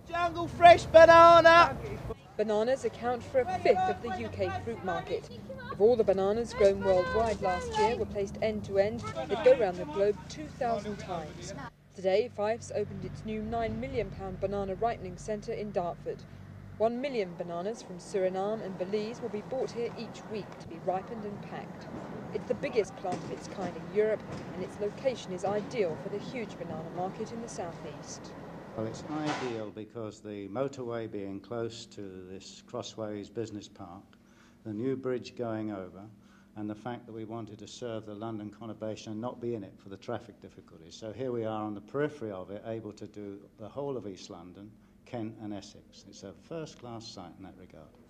Jungle fresh banana! Bananas account for a fifth of the UK fruit market. If all the bananas grown worldwide last year were placed end to end, they'd go around the globe 2,000 times. Today, Fife's opened its new £9 million banana ripening centre in Dartford. 1 million bananas from Suriname and Belize will be brought here each week to be ripened and packed. It's the biggest plant of its kind in Europe, and its location is ideal for the huge banana market in the southeast. Well, it's ideal because the motorway being close to this Crossways business park, the new bridge going over, and the fact that we wanted to serve the London conurbation and not be in it for the traffic difficulties. So here we are on the periphery of it, able to do the whole of East London, Kent and Essex. It's a first-class site in that regard.